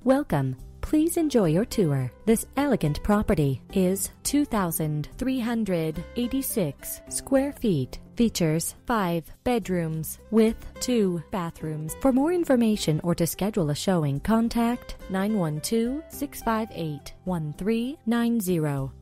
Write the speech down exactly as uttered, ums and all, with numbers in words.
Welcome. Please enjoy your tour. This elegant property is two thousand three hundred eighty-six square feet. Features five bedrooms with two bathrooms. For more information or to schedule a showing, contact nine one two, six five eight, one three nine zero.